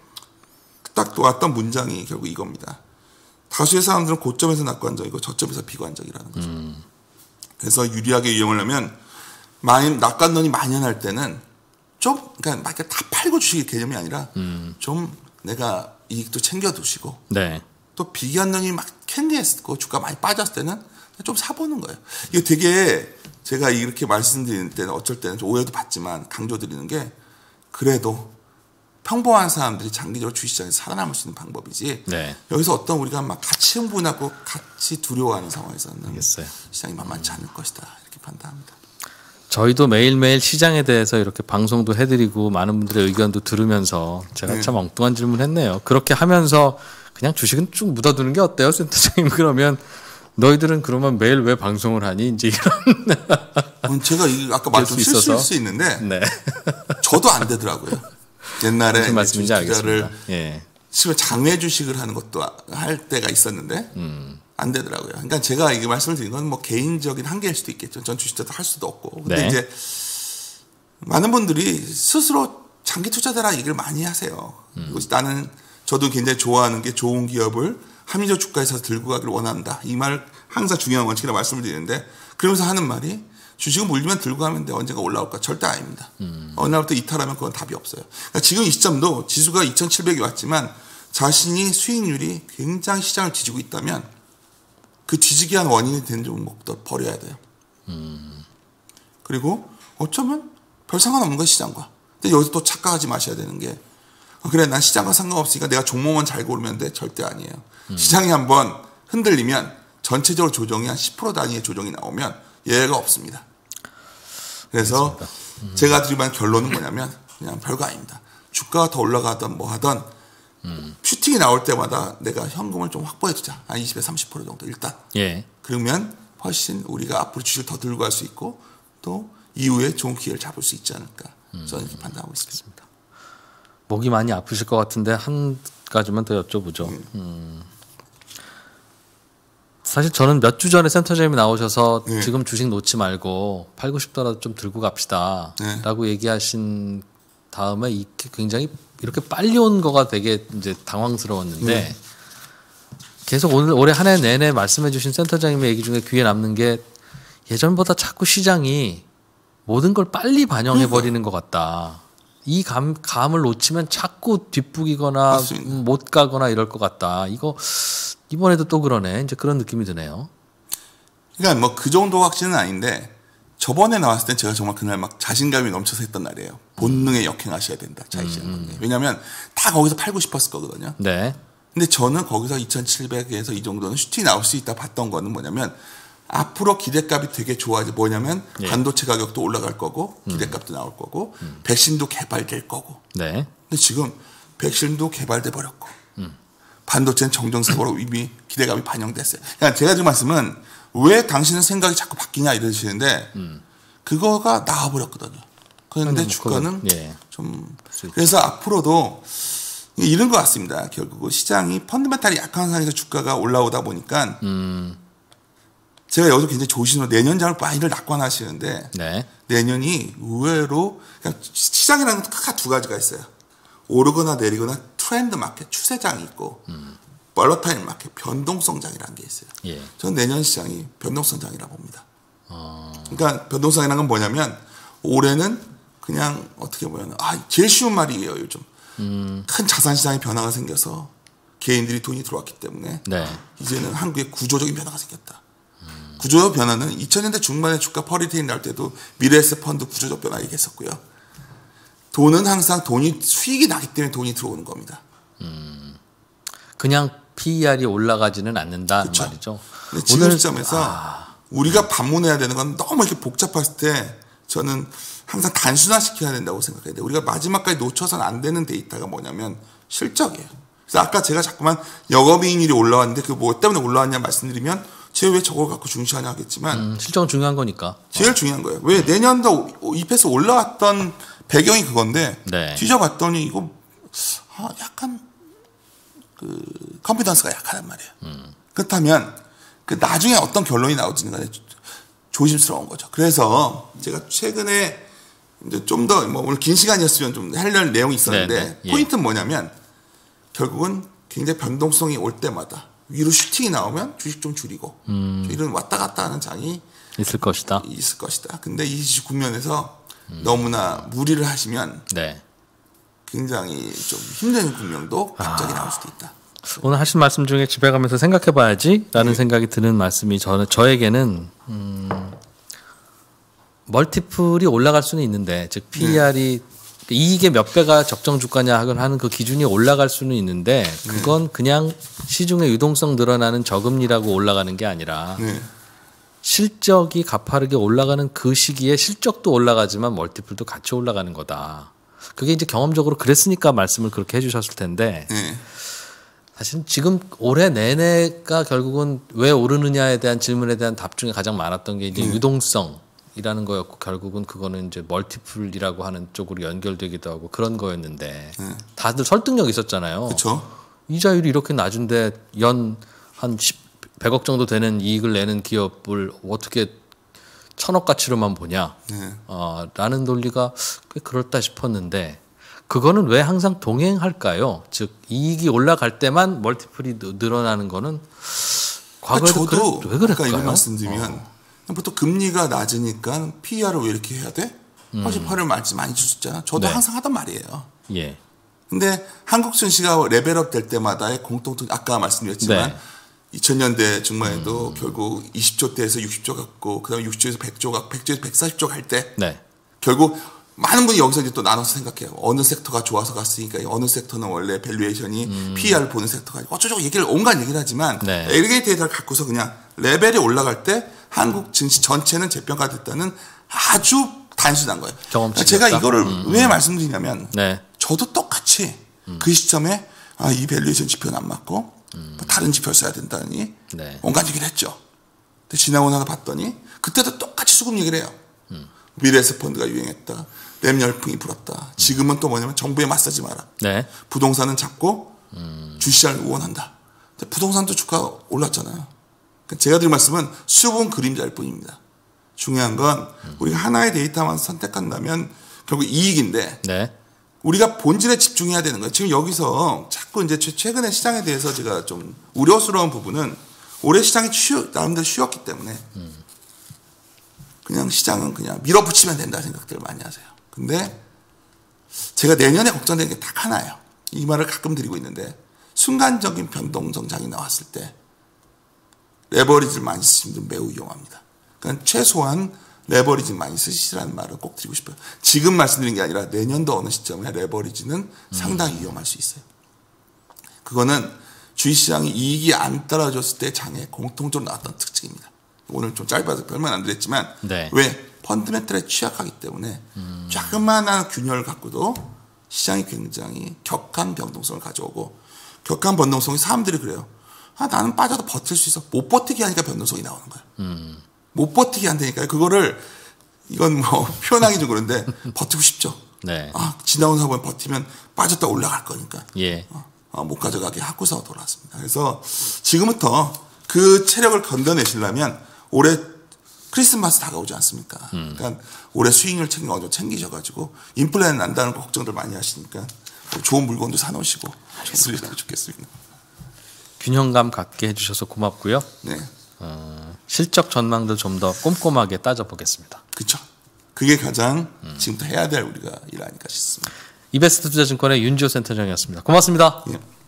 딱 또 왔던 문장이 결국 이겁니다. 다수의 사람들은 고점에서 낙관적이고 저점에서 비관적이라는 거죠. 음. 그래서 유리하게 이용을 하면 많이 낙관론이 만연할 때는 좀 그러니까 막 다 팔고 주식의 개념이 아니라 음. 좀 내가 이익도 챙겨두시고 네. 또 비관론이 막 캔디했고 주가 많이 빠졌을 때는 좀 사보는 거예요. 이게 되게 제가 이렇게 말씀드리는 때는 어쩔 때는 좀 오해도 받지만 강조드리는 게 그래도 평범한 사람들이 장기적으로 주식시장에서 살아남을 수 있는 방법이지 네. 여기서 어떤 우리가 막 같이 흥분하고 같이 두려워하는 상황에서는 알겠어요. 시장이 만만치 않을 것이다 이렇게 판단합니다. 저희도 매일매일 시장에 대해서 이렇게 방송도 해드리고 많은 분들의 의견도 들으면서 제가 네. 참 엉뚱한 질문 했네요. 그렇게 하면서 그냥 주식은 쭉 묻어두는 게 어때요? 센터장님 그러면 너희들은 그러면 매일 왜 방송을 하니? 이제 이런 제가 아까 말씀 실수일 수 있는데 네. 저도 안 되더라고요. 옛날에 무슨 말씀인지 알겠습니다. 예. 장외 주식을 하는 것도 할 때가 있었는데 음. 안 되더라고요. 그러니까 제가 이게 말씀을 드린 건 뭐 개인적인 한계일 수도 있겠죠. 전 주식 투자도 할 수도 없고. 근데 네. 이제 많은 분들이 스스로 장기 투자자라 얘기를 많이 하세요. 음. 나는 저도 굉장히 좋아하는 게 좋은 기업을 합리적 주가에서 들고 가기를 원한다. 이 말 항상 중요한 원칙이라 말씀을 드리는데 그러면서 하는 말이 주식은 물리면 들고 가면 돼. 언젠가 올라올까? 절대 아닙니다. 음. 어느 날부터 이탈하면 그건 답이 없어요. 그러니까 지금 이 시점도 지수가 이천칠백이 왔지만 자신이 수익률이 굉장히 시장을 뒤지고 있다면 그 뒤지게 한 원인이 되는 종목도 버려야 돼요. 음. 그리고 어쩌면 별 상관없는 거예요, 시장과. 근데 여기서 또 착각하지 마셔야 되는 게 어, 그래 난 시장과 상관없으니까 내가 종목만 잘 고르면 돼. 절대 아니에요. 음. 시장이 한번 흔들리면 전체적으로 조정이 한 십 퍼센트 단위의 조정이 나오면 예외가 없습니다. 그래서 음. 제가 드리는 결론은 뭐냐면 그냥 별거 아닙니다. 주가가 더 올라가던 뭐 하던 음. 슈팅이 나올 때마다 내가 현금을 좀 확보해 두자. 한 이십에서 삼십 퍼센트 정도 일단. 예. 그러면 훨씬 우리가 앞으로 주식을 더 들고 갈 수 있고 또 이후에 좋은 기회를 잡을 수 있지 않을까. 음. 저는 이렇게 판단하고 있습니다. 목이 많이 아프실 것 같은데 한 가지만 더 여쭤보죠. 음. 음. 사실 저는 몇 주 전에 센터장님이 나오셔서 네. 지금 주식 놓지 말고 팔고 싶더라도 좀 들고 갑시다 네. 라고 얘기하신 다음에 이게 굉장히 이렇게 빨리 온 거가 되게 이제 당황스러웠는데 네. 계속 오늘 올해 한 해 내내 말씀해 주신 센터장님의 얘기 중에 귀에 남는 게 예전보다 자꾸 시장이 모든 걸 빨리 반영해 버리는 것 같다. 이 감, 감을 놓치면 자꾸 뒷북이거나 맞습니다. 못 가거나 이럴 것 같다. 이거 이번에도 또 그러네. 이제 그런 느낌이 드네요. 그러니까 뭐 그 정도 확신은 아닌데 저번에 나왔을 때 제가 정말 그날 막 자신감이 넘쳐서 했던 날이에요. 본능에 역행하셔야 된다. 자의시장 음. 관계. 왜냐하면 다 거기서 팔고 싶었을 거거든요. 네. 근데 저는 거기서 이천칠백에서 이 정도는 슈팅이 나올 수 있다 봤던 거는 뭐냐면 앞으로 기대값이 되게 좋아져. 뭐냐면 예. 반도체 가격도 올라갈 거고 기대값도 음. 나올 거고 음. 백신도 개발될 거고. 네. 근데 지금 백신도 개발돼 버렸고 음. 반도체는 정정적으로 이미 기대감이 반영됐어요. 그러니까 제가 지금 말씀은 왜 당신은 생각이 자꾸 바뀌냐 이러시는데 음. 그거가 나와버렸거든요. 그런데 주가는 예. 좀 그래서 앞으로도 이런 것 같습니다. 결국 시장이 펀드멘탈이 약한 상황에서 주가가 올라오다 보니까 음. 제가 여기서 굉장히 조심으로 내년장을 많이들 낙관하시는데 네. 내년이 의외로 그냥 시장이라는 건 크게 두 가지가 있어요. 오르거나 내리거나 트렌드 마켓 추세장이 있고 음. 벌러타일 마켓 변동성장이라는 게 있어요. 예. 저는 내년 시장이 변동성장이라고 봅니다. 어. 그러니까 변동성이라는 건 뭐냐면 올해는 그냥 어떻게 보면 아 제일 쉬운 말이에요 요즘. 음. 큰 자산시장의 변화가 생겨서 개인들이 돈이 들어왔기 때문에 네. 이제는 한국에 구조적인 변화가 생겼다. 음. 구조적 변화는 이천 년대 중반에 주가 퍼리테인 날 때도 미래에셋 펀드 구조적 변화 얘기했었고요. 돈은 항상 돈이 수익이 나기 때문에 돈이 들어오는 겁니다. 음. 그냥 피이알이 올라가지는 않는다는 그렇죠. 말이죠. 근데 지금 오늘... 시점에서 아... 우리가 반문해야 되는 건 너무 이렇게 복잡했을 때 저는 항상 단순화시켜야 된다고 생각해야 돼요. 우리가 마지막까지 놓쳐서는 안 되는 데이터가 뭐냐면 실적이에요. 그래서 아까 제가 자꾸만 영업이익률이 올라왔는데 그 뭐 때문에 올라왔냐 말씀드리면 제가 왜 저걸 갖고 중시하냐 하겠지만 음, 실적은 중요한 거니까. 제일 어. 중요한 거예요. 왜 내년도 이피에스 올라왔던 배경이 그건데 네. 뒤져봤더니 이거 아, 약간 그 컨피던스가 약하단 말이에요. 음. 그렇다면 그 나중에 어떤 결론이 나올지는 간에 조심스러운 거죠. 그래서 제가 최근에 이제 좀 더 뭐 오늘 긴 시간이었으면 좀 하려는 내용이 있었는데 네, 네. 예. 포인트는 뭐냐면 결국은 굉장히 변동성이 올 때마다 위로 슈팅이 나오면 주식 좀 줄이고 음. 이런 왔다 갔다 하는 장이 있을 것이다. 있을 것이다. 근데 이 국면에서 음. 너무나 무리를 하시면 네. 굉장히 좀 힘든 국면도 갑자기 아. 나올 수도 있다. 오늘 하신 말씀 중에 집에 가면서 생각해봐야지라는 네. 생각이 드는 말씀이 저는 저에게는 음, 멀티플이 올라갈 수는 있는데 즉 피이알이 네. 이익의 몇 배가 적정 주가냐 하는 그 기준이 올라갈 수는 있는데 그건 네. 그냥 시중의 유동성 늘어나는 저금리라고 올라가는 게 아니라 네. 실적이 가파르게 올라가는 그 시기에 실적도 올라가지만 멀티플도 같이 올라가는 거다. 그게 이제 경험적으로 그랬으니까 말씀을 그렇게 해주셨을 텐데 네. 사실 지금 올해 내내가 결국은 왜 오르느냐에 대한 질문에 대한 답 중에 가장 많았던 게 이제 네. 유동성이라는 거였고 결국은 그거는 이제 멀티플이라고 하는 쪽으로 연결되기도 하고 그런 거였는데 네. 다들 설득력 있었잖아요. 그렇죠. 이자율이 이렇게 낮은데 연 한 백억 정도 되는 이익을 내는 기업을 어떻게 천억 가치로만 보냐? 네. 어, 라는 논리가 꽤 그렇다 싶었는데 그거는 왜 항상 동행할까요? 즉 이익이 올라갈 때만 멀티플이 늘어나는 거는 과거에도 그러니까 저도 그래, 왜 그럴까요? 아까 이런 말씀드리면 어. 보통 금리가 낮으니까 피이알을 왜 이렇게 해야 돼? 퍼지퍼를 많이 많이 줄 수 있잖아. 저도 네. 항상 하던 말이에요. 예. 근데 한국 증시가 레벨업 될 때마다의 공통점 아까 말씀드렸지만 네. 이천 년대 중반에도 음. 결국 이십 조대에서 육십 조 갔고 그다음에 육십 조에서 백 조, 백 조에서 백사십 조 갈 때 네. 결국 많은 분이 여기서 이제 또 나눠서 생각해요. 어느 섹터가 좋아서 갔으니까 어느 섹터는 원래 밸류에이션이 음. 피이알을 보는 섹터가 어쩌고 얘기를 온갖 얘기를 하지만 네. 에그리게이트 데이터를 갖고서 그냥 레벨이 올라갈 때 한국 증시 전체는 재평가됐다는 아주 단순한 거예요. 경험치 제가 있다? 이거를 음. 왜 말씀드리냐면 네. 저도 똑같이 음. 그 시점에 아, 이 밸류에이션 지표는 안 맞고 음. 뭐 다른 지표를 써야 된다니 네. 온갖 얘기를 했죠. 근데 지나고 나서 봤더니 그때도 똑같이 수급 얘기를 해요. 음. 미래에셋 펀드가 유행했다. 랩 열풍이 불었다. 지금은 또 뭐냐면 정부에 맞서지 마라. 네. 부동산은 작고 음. 주시장을 우원한다. 근데 부동산도 주가가 올랐잖아요. 그러니까 제가 드릴 말씀은 수분 그림자일 뿐입니다. 중요한 건 음. 우리가 하나의 데이터만 선택한다면 결국 이익인데 네. 우리가 본질에 집중해야 되는 거예요. 지금 여기서 자꾸 이제 최근에 시장에 대해서 제가 좀 우려스러운 부분은 올해 시장이 쉬, 나름대로 쉬었기 때문에 음. 그냥 시장은 그냥 밀어붙이면 된다 생각들을 많이 하세요. 근데 제가 내년에 걱정되는 게 딱 하나예요. 이 말을 가끔 드리고 있는데 순간적인 변동 정장이 나왔을 때 레버리지를 많이 쓰시는 분 매우 위험합니다. 그러니까 최소한 레버리지 많이 쓰시라는 말을 꼭 드리고 싶어요. 지금 말씀드린 게 아니라 내년도 어느 시점에 레버리지는 음. 상당히 위험할 수 있어요. 그거는 주식시장이 이익이 안 떨어졌을 때 장에 공통적으로 나왔던 특징입니다. 오늘 좀 짧아서 별말 안 드렸지만 네. 왜? 펀드멘털에 취약하기 때문에 음. 조그마한 균열을 갖고도 시장이 굉장히 격한 변동성을 가져오고 격한 변동성이 사람들이 그래요. 아, 나는 빠져도 버틸 수 있어. 못 버티게 하니까 변동성이 나오는 거예요. 음. 못 버티게 한다니까요. 그거를 이건 뭐 표현하기 좀 그런데 버티고 싶죠. 네. 아, 지나온 사고에 버티면 빠졌다 올라갈 거니까. 예. 어, 어, 못 가져가게 하고서 돌아왔습니다. 그래서 지금부터 그 체력을 건져내시려면 올해 크리스마스 다가오지 않습니까? 음. 그러니까 올해 수익률 챙기 어느 정도 챙기셔가지고 인플레는 난다는 걱정들 많이 하시니까 좋은 물건도 사놓으시고 좋습니다. 좋겠습니다. 균형감 갖게 해주셔서 고맙고요. 네. 어, 실적 전망도 좀 더 꼼꼼하게 따져보겠습니다. 그렇죠. 그게 가장 음. 지금부터 해야 될 우리가 일 아닐까 싶습니다. 이베스트 투자증권의 윤지호 센터장이었습니다. 고맙습니다. 예.